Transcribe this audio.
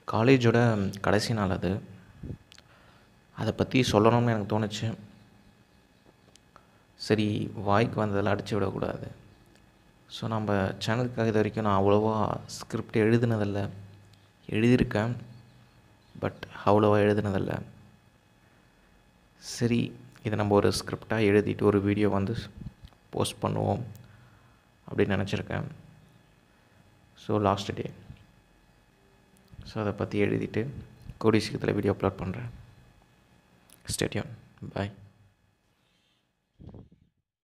காலேஜோட கடைசி நாள் அது. அதை பற்றி சொல்லணும்னு எனக்கு தோணுச்சு. சரி, வாய்க்கு வந்ததெல்லாம் அடித்து விடக்கூடாது. ஸோ நம்ம சேனலுக்காக இது வரைக்கும் நான் அவ்வளோவா ஸ்கிரிப்ட் எழுதுனதில்லை. எழுதியிருக்கேன், பட் அவ்வளோவா எழுதுனதில்லை. சரி, இதை நம்ம ஒரு ஸ்கிரிப்டாக எழுதிட்டு ஒரு வீடியோ வந்து போஸ்ட் பண்ணுவோம் அப்படின்னு நினச்சிருக்கேன். So last day. ஸோ அதை பற்றி எழுதிட்டு கூடிய சீக்கிரத்தில் வீடியோ அப்லோட் பண்ணுறேன். Stay tune. பாய்.